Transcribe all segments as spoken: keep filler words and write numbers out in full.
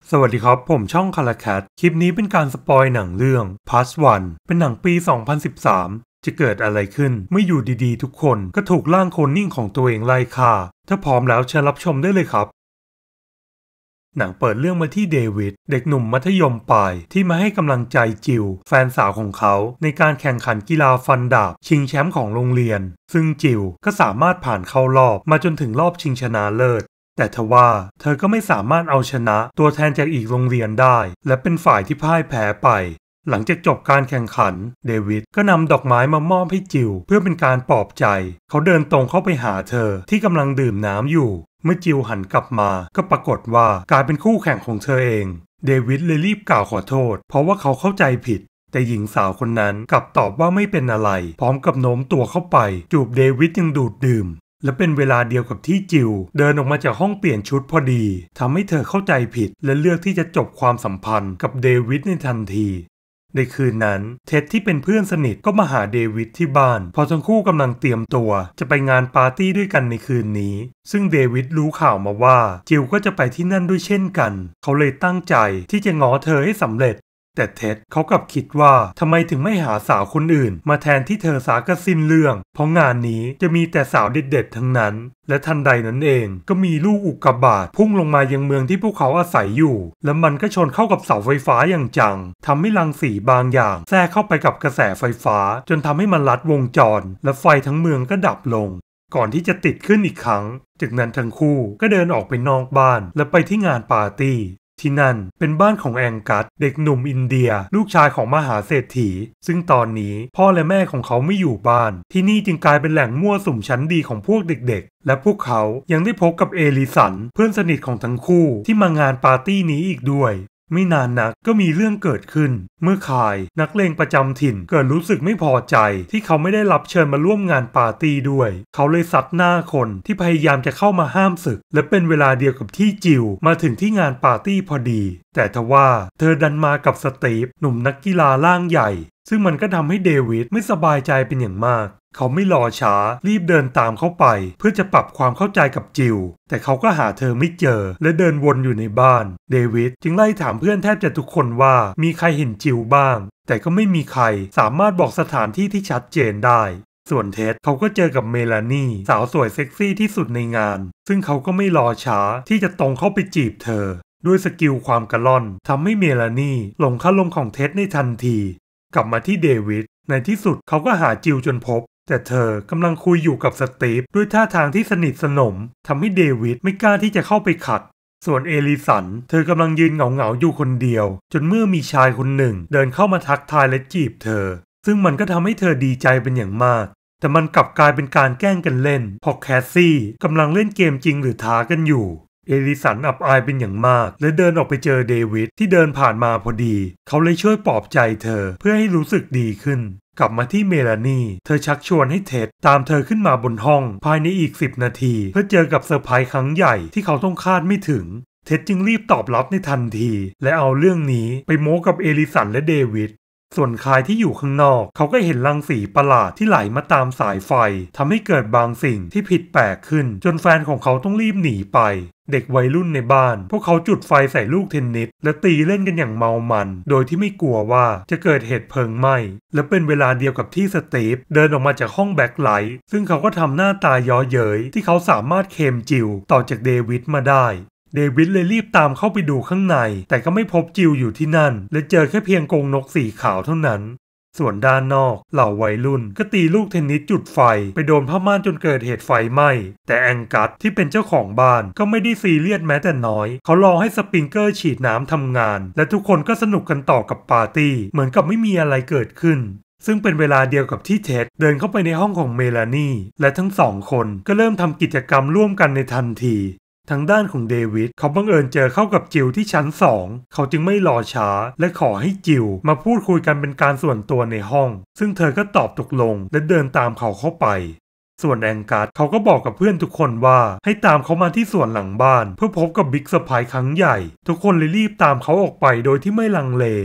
สวัสดีครับผมช่องคาราแคทคลิปนี้เป็นการสปอยหนังเรื่อง Plus One เป็นหนังปี สองพันสิบสาม จะเกิดอะไรขึ้นเมื่ออยู่ดีๆทุกคนก็ถูกร่างโคลนนิ่งของตัวเองไล่ฆ่าถ้าพร้อมแล้วเชิญรับชมได้เลยครับหนังเปิดเรื่องมาที่เดวิดเด็กหนุ่มมัธยมปลายที่มาให้กำลังใจจิลแฟนสาวของเขาในการแข่งขันกีฬาฟันดาบชิงแชมป์ของโรงเรียนซึ่งจิลก็สามารถผ่านเข้ารอบมาจนถึงรอบชิงชนะเลิศแต่ทว่าเธอก็ไม่สามารถเอาชนะตัวแทนจากอีกโรงเรียนได้และเป็นฝ่ายที่พ่ายแพ้ไปหลังจากจบการแข่งขันเดวิดก็นำดอกไม้มามอบให้จิลเพื่อเป็นการปลอบใจเขาเดินตรงเข้าไปหาเธอที่กำลังดื่มน้ำอยู่เมื่อจิลหันกลับมาก็ปรากฏว่ากลายเป็นคู่แข่งของเธอเองเดวิดเลยรีบกล่าวขอโทษเพราะว่าเขาเข้าใจผิดแต่หญิงสาวคนนั้นกลับตอบว่าไม่เป็นอะไรพร้อมกับโน้มตัวเข้าไปจูบเดวิดยังดูดดื่มและเป็นเวลาเดียวกับที่จิลเดินออกมาจากห้องเปลี่ยนชุดพอดีทำให้เธอเข้าใจผิดและเลือกที่จะจบความสัมพันธ์กับเดวิดในทันทีในคืนนั้นเท็ดที่เป็นเพื่อนสนิทก็มาหาเดวิดที่บ้านพอทั้งคู่กำลังเตรียมตัวจะไปงานปาร์ตี้ด้วยกันในคืนนี้ซึ่งเดวิดรู้ข่าวมาว่าจิลก็จะไปที่นั่นด้วยเช่นกันเขาเลยตั้งใจที่จะง้อเธอให้สำเร็จแต่เท็ดเขากลับคิดว่าทำไมถึงไม่หาสาวคนอื่นมาแทนที่เธอสาก็สิ้นเรื่องเพราะงานนี้จะมีแต่สาวเด็ดๆทั้งนั้นและทันใดนั้นเองก็มีลูกอุกกาบาตพุ่งลงมายังเมืองที่พวกเขาอาศัยอยู่และมันก็ชนเข้ากับเสาไฟฟ้าอย่างจังทำให้รังสีบางอย่างแทรกเข้าไปกับกระแสไฟฟ้าจนทำให้มันลัดวงจรและไฟทั้งเมืองก็ดับลงก่อนที่จะติดขึ้นอีกครั้งจากนั้นทั้งคู่ก็เดินออกไปนอกบ้านและไปที่งานปาร์ตี้ที่นั่นเป็นบ้านของแองกัสเด็กหนุ่มอินเดียลูกชายของมหาเศรษฐีซึ่งตอนนี้พ่อและแม่ของเขาไม่อยู่บ้านที่นี่จึงกลายเป็นแหล่งมั่วสุมชั้นดีของพวกเด็กๆและพวกเขายังได้พบกับเอลิสันเพื่อนสนิทของทั้งคู่ที่มางานปาร์ตี้นี้อีกด้วยไม่นานนักก็มีเรื่องเกิดขึ้นเมื่อคายนักเลงประจำถิ่นเกิดรู้สึกไม่พอใจที่เขาไม่ได้รับเชิญมาร่วมงานปาร์ตี้ด้วยเขาเลยซัดหน้าคนที่พยายามจะเข้ามาห้ามศึกและเป็นเวลาเดียวกับที่จิลมาถึงที่งานปาร์ตี้พอดีแต่ทว่าเธอดันมากับสตีฟหนุ่มนักกีฬาร่างใหญ่ซึ่งมันก็ทำให้เดวิดไม่สบายใจเป็นอย่างมากเขาไม่รอช้ารีบเดินตามเข้าไปเพื่อจะปรับความเข้าใจกับจิลแต่เขาก็หาเธอไม่เจอและเดินวนอยู่ในบ้านเดวิดจึงไล่ถามเพื่อนแทบจะทุกคนว่ามีใครเห็นจิลบ้างแต่ก็ไม่มีใครสามารถบอกสถานที่ที่ชัดเจนได้ส่วนเท็ดเขาก็เจอกับเมลานีสาวสวยเซ็กซี่ที่สุดในงานซึ่งเขาก็ไม่รอช้าที่จะตรงเข้าไปจีบเธอด้วยสกิลความกระล่อนทำให้เมลานีหลงคาลมของเท็ดในทันทีกลับมาที่เดวิดในที่สุดเขาก็หาจิลจนพบแต่เธอกำลังคุยอยู่กับสตีฟด้วยท่าทางที่สนิทสนมทำให้เดวิดไม่กล้าที่จะเข้าไปขัดส่วนเอลิสันเธอกำลังยืนเหงาๆอยู่คนเดียวจนเมื่อมีชายคนหนึ่งเดินเข้ามาทักทายและจีบเธอซึ่งมันก็ทำให้เธอดีใจเป็นอย่างมากแต่มันกลับกลายเป็นการแกล้งกันเล่นเพราะแคสซี่กำลังเล่นเกมจริงหรือท้ากันอยู่เอลิสันอับอายเป็นอย่างมากและเดินออกไปเจอเดวิดที่เดินผ่านมาพอดีเขาเลยช่วยปลอบใจเธอเพื่อให้รู้สึกดีขึ้นกลับมาที่เมลานีเธอชักชวนให้เท็ดตามเธอขึ้นมาบนห้องภายในอีกสิบนาทีเพื่อเจอกับเซอร์ไพรส์ครั้งใหญ่ที่เขาต้องคาดไม่ถึงเท็ดจึงรีบตอบรับในทันทีและเอาเรื่องนี้ไปโม้กับเอลิสันและเดวิดส่วนคายที่อยู่ข้างนอกเขาก็เห็นรังสีประหลาดที่ไหลมาตามสายไฟทำให้เกิดบางสิ่งที่ผิดแปลกขึ้นจนแฟนของเขาต้องรีบหนีไปเด็กวัยรุ่นในบ้านพวกเขาจุดไฟใส่ลูกเทนนิสและตีเล่นกันอย่างเมามันโดยที่ไม่กลัวว่าจะเกิดเหตุเพลิงไหม้และเป็นเวลาเดียวกับที่สตีฟเดินออกมาจากห้องแบ็คไลท์ซึ่งเขาก็ทำหน้าตาย้อเย้ยที่เขาสามารถเคมจิลต่อจากเดวิดมาได้เดวิดเลยรีบตามเข้าไปดูข้างในแต่ก็ไม่พบจิลอยู่ที่นั่นและเจอแค่เพียงกรงนกสีขาวเท่านั้นส่วนด้านนอกเหล่าวัยรุ่นก็ตีลูกเทนนิสจุดไฟไปโดนผ้าม่านจนเกิดเหตุไฟไหม้แต่แองกัสที่เป็นเจ้าของบ้านก็ไม่ได้ซีเรียสแม้แต่น้อยเขารอให้สปริงเกอร์ฉีดน้ำทำงานและทุกคนก็สนุกกันต่อกับปาร์ตี้เหมือนกับไม่มีอะไรเกิดขึ้นซึ่งเป็นเวลาเดียวกับที่เท็ดเดินเข้าไปในห้องของเมลานีและทั้งสองคนก็เริ่มทำกิจกรรมร่วมกันในทันทีทางด้านของเดวิดเขาบังเอิญเจอเข้ากับจิลที่ชั้นสองเขาจึงไม่รอช้าและขอให้จิลมาพูดคุยกันเป็นการส่วนตัวในห้องซึ่งเธอก็ตอบตกลงและเดินตามเขาเข้าไปส่วนแองกัสเขาก็บอกกับเพื่อนทุกคนว่าให้ตามเขามาที่สวนหลังบ้านเพื่อพบกับบิ๊กเซอร์ไพรส์ครั้งใหญ่ทุกคนเลยรีบตามเขาออกไปโดยที่ไม่ลังเล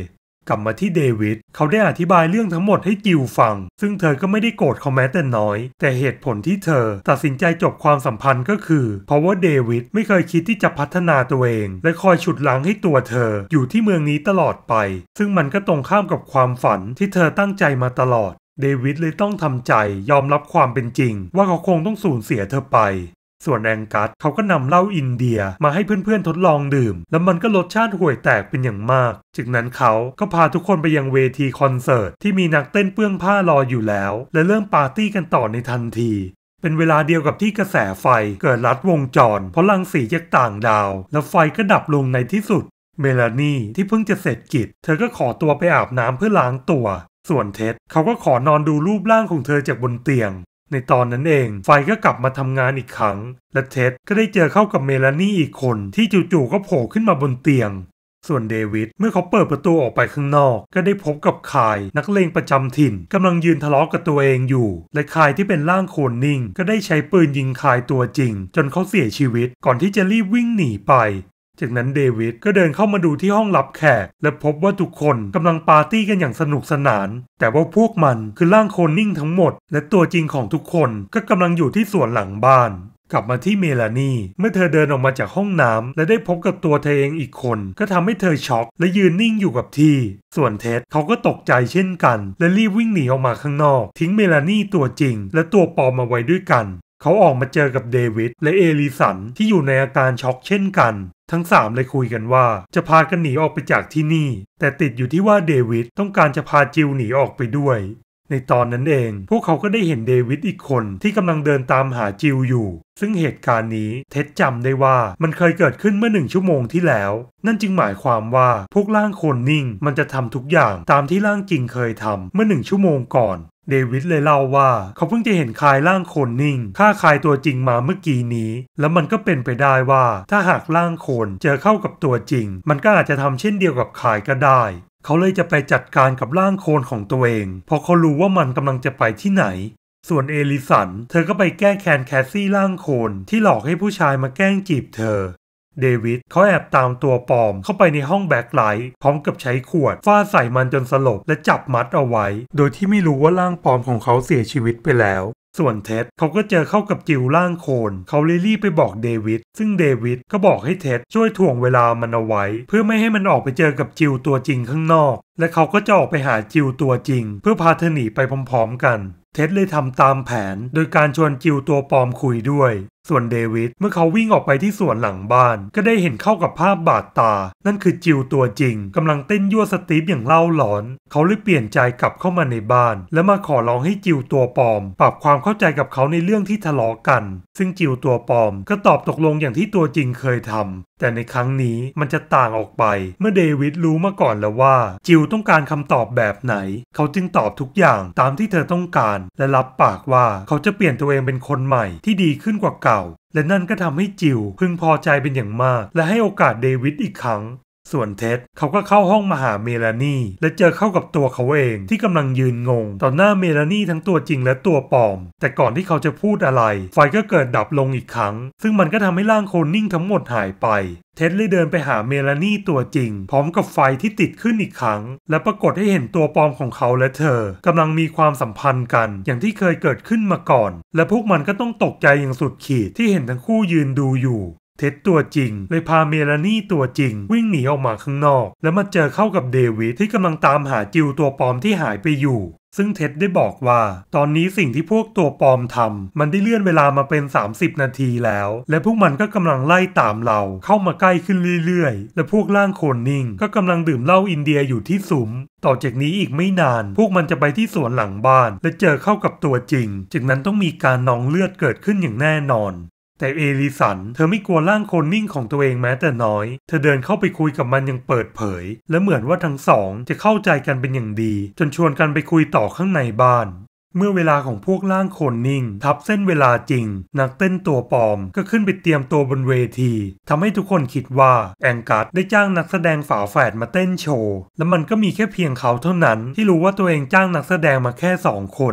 กลับมาที่เดวิดเขาได้อธิบายเรื่องทั้งหมดให้จิลฟังซึ่งเธอก็ไม่ได้โกรธเขาแม้แต่น้อยแต่เหตุผลที่เธอตัดสินใจจบความสัมพันธ์ก็คือเพราะว่าเดวิดไม่เคยคิดที่จะพัฒนาตัวเองและคอยฉุดรั้งให้ตัวเธออยู่ที่เมืองนี้ตลอดไปซึ่งมันก็ตรงข้ามกับความฝันที่เธอตั้งใจมาตลอดเดวิดเลยต้องทำใจยอมรับความเป็นจริงว่าเขาคงต้องสูญเสียเธอไปส่วนแองกัสเขาก็นำเหล้าอินเดียมาให้เพื่อนๆทดลองดื่มแล้วมันก็รสชาติห่วยแตกเป็นอย่างมากจากนั้นเขาก็พาทุกคนไปยังเวทีคอนเสิร์ตที่มีนักเต้นเปื้องผ้ารออยู่แล้วและเริ่มปาร์ตี้กันต่อในทันทีเป็นเวลาเดียวกับที่กระแสไฟเกิดลัดวงจรเพราะรังสีจากต่างดาวแล้วไฟก็ดับลงในที่สุดเมลานีที่เพิ่งจะเสร็จกิจเธอก็ขอตัวไปอาบน้ำเพื่อล้างตัวส่วนเท็ดเขาก็ขอนอนดูรูปร่างของเธอจากบนเตียงในตอนนั้นเองไฟก็กลับมาทำงานอีกครั้งและเท็ดก็ได้เจอเข้ากับเมลานีอีกคนที่จู่ๆก็โผล่ขึ้นมาบนเตียงส่วนเดวิดเมื่อเขาเปิดประตูออกไปข้างนอกก็ได้พบกับคายนักเลงประจำถิ่นกำลังยืนทะเลาะกับตัวเองอยู่และคายที่เป็นร่างโคลนนิ่งก็ได้ใช้ปืนยิงคายตัวจริงจนเขาเสียชีวิตก่อนที่จะรีบวิ่งหนีไปจากนั้นเดวิดก็เดินเข้ามาดูที่ห้องรับแขกและพบว่าทุกคนกำลังปาร์ตี้กันอย่างสนุกสนานแต่ว่าพวกมันคือร่างโคลนนิ่งทั้งหมดและตัวจริงของทุกคนก็กำลังอยู่ที่สวนหลังบ้านกลับมาที่เมลานีเมื่อเธอเดินออกมาจากห้องน้ำและได้พบกับตัวเธอเองอีกคนก็ทำให้เธอช็อกและยืนนิ่งอยู่กับที่ส่วนเท็ดเขาก็ตกใจเช่นกันและรีบวิ่งหนีออกมาข้างนอกทิ้งเมลานีตัวจริงและตัวปลอมมาไว้ด้วยกันเขาออกมาเจอกับเดวิดและเอลิสันที่อยู่ในอาการช็อกเช่นกันทั้งสามเลยคุยกันว่าจะพากันหนีออกไปจากที่นี่แต่ติดอยู่ที่ว่าเดวิดต้องการจะพาจิลหนีออกไปด้วยในตอนนั้นเองพวกเขาก็ได้เห็นเดวิดอีกคนที่กำลังเดินตามหาจิลอยู่ซึ่งเหตุการณ์นี้เท็ดจำได้ว่ามันเคยเกิดขึ้นเมื่อหนึ่งชั่วโมงที่แล้วนั่นจึงหมายความว่าพวกร่างโคลนนิ่งมันจะทำทุกอย่างตามที่ร่างจริงเคยทำเมื่อหนึ่งชั่วโมงก่อนเดวิดเลยเล่าว่าเขาเพิ่งจะเห็นคายร่างโคลนนิ่งฆ่าคายตัวจริงมาเมื่อกี้นี้แล้วมันก็เป็นไปได้ว่าถ้าหากร่างโคลนเจอเข้ากับตัวจริงมันก็อาจจะทำเช่นเดียวกับคายก็ได้เขาเลยจะไปจัดการกับร่างโคลนของตัวเองเพราะเขารู้ว่ามันกำลังจะไปที่ไหนส่วนเอลิสันเธอก็ไปแก้แค้นแคสซี่ร่างโคลนที่หลอกให้ผู้ชายมาแกล้งจีบเธอเดวิดเขาแอบตามตัวปลอมเข้าไปในห้องแบ็คไลท์พร้อมกับใช้ขวดฟาดใส่มันจนสลบและจับมัดเอาไว้โดยที่ไม่รู้ว่าร่างปลอมของเขาเสียชีวิตไปแล้วส่วนเท็ดเขาก็เจอเข้ากับจิลร่างโคลนเขาเลยรีบไปบอกเดวิดซึ่งเดวิดก็บอกให้เท็ดช่วยถ่วงเวลามันเอาไว้เพื่อไม่ให้มันออกไปเจอกับจิลตัวจริงข้างนอกและเขาก็จะออกไปหาจิลตัวจริงเพื่อพาเธอหนีไปพร้อมๆกันเท็ดเลยทำตามแผนโดยการชวนจิลตัวปลอมคุยด้วยส่วนเดวิดเมื่อเขาวิ่งออกไปที่สวนหลังบ้านก็ได้เห็นเข้ากับภาพบาดตานั่นคือจิลตัวจริงกำลังเต้นยั่วสตีฟอย่างเล่าหลอนเขาเลยเปลี่ยนใจกลับเข้ามาในบ้านและมาขอร้องให้จิลตัวปลอมปรับความเข้าใจกับเขาในเรื่องที่ทะเลาะกันซึ่งจิลตัวปลอมก็ตอบตกลงอย่างที่ตัวจริงเคยทำแต่ในครั้งนี้มันจะต่างออกไปเมื่อเดวิดรู้มาก่อนแล้วว่าจิลต้องการคำตอบแบบไหนเขาจึงตอบทุกอย่างตามที่เธอต้องการและรับปากว่าเขาจะเปลี่ยนตัวเองเป็นคนใหม่ที่ดีขึ้นกว่าเก่าและนั่นก็ทำให้จิลพึงพอใจเป็นอย่างมากและให้โอกาสเดวิดอีกครั้งส่วนเท็ดเขาก็เข้าห้องมาหาเมลานีและเจอเข้ากับตัวเขาเองที่กำลังยืนงงต่อหน้าเมลานีทั้งตัวจริงและตัวปลอมแต่ก่อนที่เขาจะพูดอะไรไฟก็เกิดดับลงอีกครั้งซึ่งมันก็ทำให้ร่างโคลนนิ่งทั้งหมดหายไปเท็ดเลยเดินไปหาเมลานีตัวจริงพร้อมกับไฟที่ติดขึ้นอีกครั้งและปรากฏให้เห็นตัวปลอมของเขาและเธอกำลังมีความสัมพันธ์กันอย่างที่เคยเกิดขึ้นมาก่อนและพวกมันก็ต้องตกใจอย่างสุดขีดที่เห็นทั้งคู่ยืนดูอยู่เท็ดตัวจริงเลยพาเมลานีตัวจริงวิ่งหนีออกมาข้างนอกแล้วมาเจอเข้ากับเดวิดที่กำลังตามหาจิลตัวปลอมที่หายไปอยู่ซึ่งเท็ดได้บอกว่าตอนนี้สิ่งที่พวกตัวปลอมทำมันได้เลื่อนเวลามาเป็นสามสิบนาทีแล้วและพวกมันก็กำลังไล่ตามเราเข้ามาใกล้ขึ้นเรื่อยๆและพวกร่างโคลนนิ่งก็กำลังดื่มเหล้าอินเดียอยู่ที่ซุ้มต่อจากนี้อีกไม่นานพวกมันจะไปที่สวนหลังบ้านและเจอเข้ากับตัวจริงจากนั้นต้องมีการนองเลือดเกิดขึ้นอย่างแน่นอนแต่เอลิสันเธอไม่กลัวร่างโคลนนิ่งของตัวเองแม้แต่น้อยเธอเดินเข้าไปคุยกับมันอย่างเปิดเผยและเหมือนว่าทั้งสองจะเข้าใจกันเป็นอย่างดีจนชวนกันไปคุยต่อข้างในบ้านเมื่อเวลาของพวกร่างโคลนนิ่งทับเส้นเวลาจริงนักเต้นตัวปลอมก็ขึ้นไปเตรียมตัวบนเวทีทำให้ทุกคนคิดว่าแองกัสได้จ้างนักแสดงฝาแฝดมาเต้นโชว์และมันก็มีแค่เพียงเขาเท่านั้นที่รู้ว่าตัวเองจ้างนักแสดงมาแค่สองคน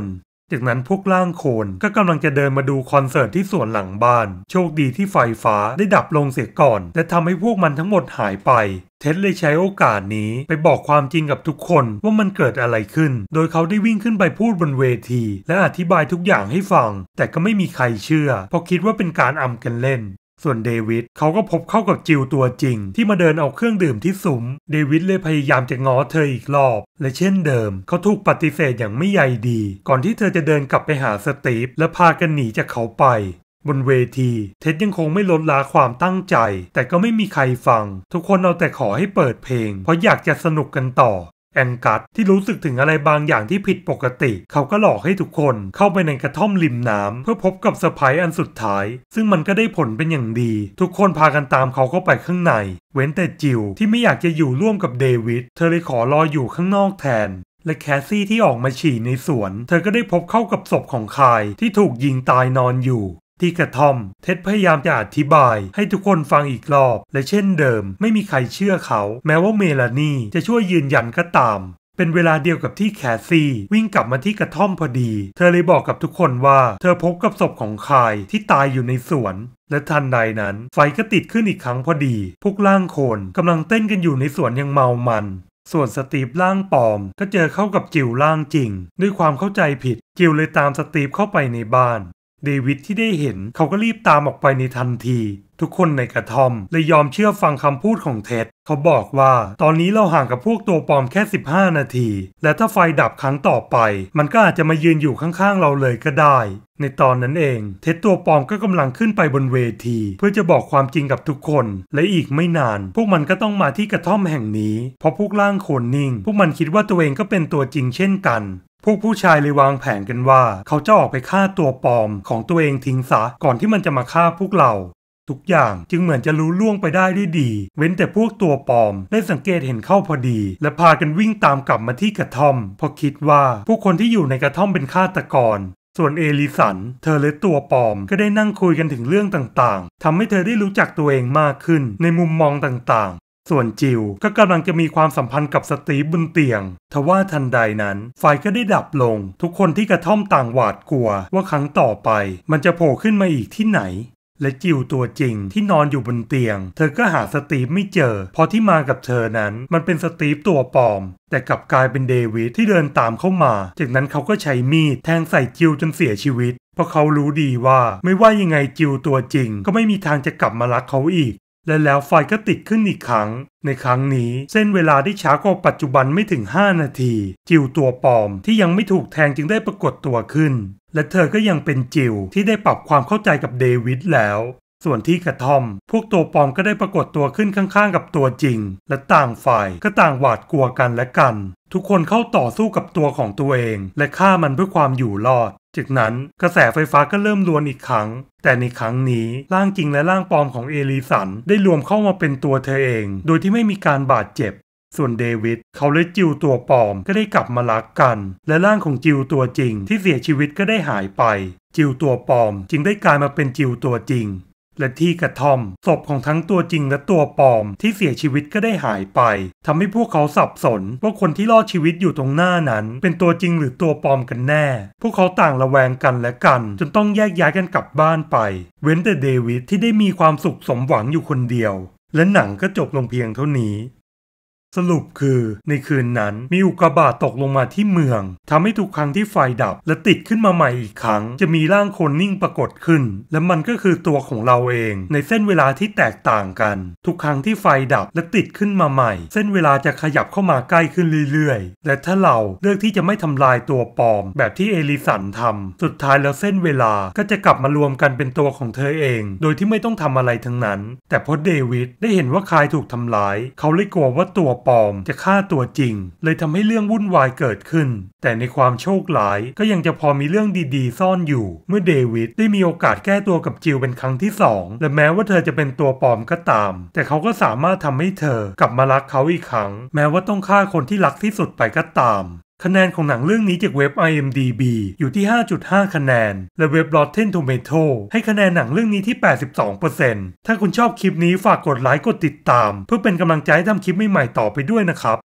จากนั้นพวกร่างโคลนก็กำลังจะเดินมาดูคอนเสิร์ตที่สวนหลังบ้านโชคดีที่ไฟฟ้าได้ดับลงเสียก่อนและทำให้พวกมันทั้งหมดหายไปเท็ดเลยใช้โอกาสนี้ไปบอกความจริงกับทุกคนว่ามันเกิดอะไรขึ้นโดยเขาได้วิ่งขึ้นไปพูดบนเวทีและอธิบายทุกอย่างให้ฟังแต่ก็ไม่มีใครเชื่อเพราะคิดว่าเป็นการอำกันเล่นส่วนเดวิดเขาก็พบเข้ากับจิลตัวจริงที่มาเดินเอาเครื่องดื่มที่ซุ้มเดวิดเลยพยายามจะง้อเธออีกรอบและเช่นเดิมเขาถูกปฏิเสธอย่างไม่ใยดีก่อนที่เธอจะเดินกลับไปหาสตีฟและพากันหนีจากเขาไปบนเวทีเท็ดยังคงไม่ลดละความตั้งใจแต่ก็ไม่มีใครฟังทุกคนเอาแต่ขอให้เปิดเพลงเพราะอยากจะสนุกกันต่อแองกัสที่รู้สึกถึงอะไรบางอย่างที่ผิดปกติเขาก็หลอกให้ทุกคนเข้าไปในกระท่อมริมน้ำเพื่อพบกับเซอร์ไพรส์อันสุดท้ายซึ่งมันก็ได้ผลเป็นอย่างดีทุกคนพากันตามเขาเข้าไปข้างในเว้นแต่จิลที่ไม่อยากจะอยู่ร่วมกับเดวิดเธอเลยขอรออยู่ข้างนอกแทนและแคสซี่ที่ออกมาฉี่ในสวนเธอก็ได้พบเข้ากับศพของคายที่ถูกยิงตายนอนอยู่ที่กระท่อมเท็ดพยายามจะอธิบายให้ทุกคนฟังอีกรอบและเช่นเดิมไม่มีใครเชื่อเขาแม้ว่าเมลานีจะช่วยยืนยันก็ตามเป็นเวลาเดียวกับที่แคสซี่วิ่งกลับมาที่กระท่อมพอดีเธอเลยบอกกับทุกคนว่าเธอพบกับศพของคายที่ตายอยู่ในสวนและทันใดนั้นไฟก็ติดขึ้นอีกครั้งพอดีพวกร่างโคลนกำลังเต้นกันอยู่ในสวนยังเมามันส่วนสตีฟร่างปลอมก็เจอเข้ากับจิลร่างจริงด้วยความเข้าใจผิดจิลเลยตามสตีฟเข้าไปในบ้านเดวิดที่ได้เห็นเขาก็รีบตามออกไปในทันทีทุกคนในกระท่อมเลยยอมเชื่อฟังคำพูดของเท็ดเขาบอกว่าตอนนี้เราห่างกับพวกตัวปลอมแค่สิบห้านาทีและถ้าไฟดับครั้งต่อไปมันก็อาจจะมายืนอยู่ข้างๆเราเลยก็ได้ในตอนนั้นเองเท็ดตัวปลอมก็กำลังขึ้นไปบนเวทีเพื่อจะบอกความจริงกับทุกคนและอีกไม่นานพวกมันก็ต้องมาที่กระท่อมแห่งนี้เพราะพวกร่างโคลนนิ่งพวกมันคิดว่าตัวเองก็เป็นตัวจริงเช่นกันพวกผู้ชายเลยวางแผนกันว่าเขาจะออกไปฆ่าตัวปลอมของตัวเองทิ้งซะก่อนที่มันจะมาฆ่าพวกเราทุกอย่างจึงเหมือนจะรู้ล่วงไปได้ด้วยดีเว้นแต่พวกตัวปลอมได้สังเกตเห็นเข้าพอดีและพากันวิ่งตามกลับมาที่กระท่อมเพราะคิดว่าผู้คนที่อยู่ในกระท่อมเป็นฆาตกรส่วนเอลิสันเธอและตัวปลอมก็ได้นั่งคุยกันถึงเรื่องต่างๆทำให้เธอได้รู้จักตัวเองมากขึ้นในมุมมองต่างๆส่วนจิลก็กำลังจะมีความสัมพันธ์กับสตีฟบนเตียงทว่าทันใดนั้นไฟก็ได้ดับลงทุกคนที่กระท่อมต่างหวาดกลัวว่าครั้งต่อไปมันจะโผล่ขึ้นมาอีกที่ไหนและจิลตัวจริงที่นอนอยู่บนเตียงเธอก็หาสตีฟไม่เจอเพราะที่มากับเธอนั้นมันเป็นสตีฟตัวปลอมแต่กลับกลายเป็นเดวิดที่เดินตามเข้ามาจากนั้นเขาก็ใช้มีดแทงใส่จิลจนเสียชีวิตเพราะเขารู้ดีว่าไม่ว่ายังไงจิลตัวจริงก็ไม่มีทางจะกลับมารักเขาอีกและแล้วไฟก็ติดขึ้นอีกครั้งในครั้งนี้เส้นเวลาได้ช้ากว่าปัจจุบันไม่ถึงห้านาทีจิลตัวปลอมที่ยังไม่ถูกแทงจึงได้ปรากฏตัวขึ้นและเธอก็ยังเป็นจิลที่ได้ปรับความเข้าใจกับเดวิดแล้วส่วนที่กระท่อมพวกตัวปลอมก็ได้ปรากฏตัวขึ้นข้างๆกับตัวจริงและต่างฝ่ายก็ต่างหวาดกลัวกันและกันทุกคนเข้าต่อสู้กับตัวของตัวเองและฆ่ามันเพื่อความอยู่รอดจากนั้นกระแสไฟฟ้าก็เริ่มรวนอีกครั้งแต่ในครั้งนี้ร่างจริงและร่างปลอมของเอลิสันได้รวมเข้ามาเป็นตัวเธอเองโดยที่ไม่มีการบาดเจ็บส่วนเดวิดเขาและจิลตัวปลอมก็ได้กลับมารักกันและร่างของจิลตัวจริงที่เสียชีวิตก็ได้หายไปจิลตัวปลอมจึงได้กลายมาเป็นจิลตัวจริงและที่กระท่อมศพของทั้งตัวจริงและตัวปลอมที่เสียชีวิตก็ได้หายไปทำให้พวกเขาสับสนว่าคนที่รอดชีวิตอยู่ตรงหน้านั้นเป็นตัวจริงหรือตัวปลอมกันแน่พวกเขาต่างระแวงกันและกันจนต้องแยกย้ายกันกลับบ้านไปเว้นแต่เดวิดที่ได้มีความสุขสมหวังอยู่คนเดียวและหนังก็จบลงเพียงเท่านี้สรุปคือในคืนนั้นมีอุกกาบาตตกลงมาที่เมืองทำให้ทุกครั้งที่ไฟดับและติดขึ้นมาใหม่อีกครั้งจะมีร่างคนนิ่งปรากฏขึ้นและมันก็คือตัวของเราเองในเส้นเวลาที่แตกต่างกันทุกครั้งที่ไฟดับและติดขึ้นมาใหม่เส้นเวลาจะขยับเข้ามาใกล้ขึ้นเรื่อยๆและถ้าเราเลือกที่จะไม่ทำลายตัวปลอมแบบที่เอลิสันทำสุดท้ายแล้วเส้นเวลาก็จะกลับมารวมกันเป็นตัวของเธอเองโดยที่ไม่ต้องทำอะไรทั้งนั้นแต่พอเดวิดได้เห็นว่าคายถูกทำร้ายเขาเลยกลัวว่าตัวปลอมจะฆ่าตัวจริงเลยทำให้เรื่องวุ่นวายเกิดขึ้นแต่ในความโชคร้ายก็ยังจะพอมีเรื่องดีๆซ่อนอยู่เมื่อเดวิดได้มีโอกาสแก้ตัวกับจิลเป็นครั้งที่สองและแม้ว่าเธอจะเป็นตัวปลอมก็ตามแต่เขาก็สามารถทำให้เธอกลับมารักเขาอีกครั้งแม้ว่าต้องฆ่าคนที่รักที่สุดไปก็ตามคะแนนของหนังเรื่องนี้จากเว็บ ไอ เอ็ม ดี บี อยู่ที่ ห้าจุดห้า คะแนนและเว็บ Rotten Tomato ให้คะแนนหนังเรื่องนี้ที่ แปดสิบสองเปอร์เซ็นต์ ถ้าคุณชอบคลิปนี้ฝากกดไลค์กดติดตามเพื่อเป็นกำลังใจให้ทำคลิปใหม่ๆต่อไปด้วยนะครับ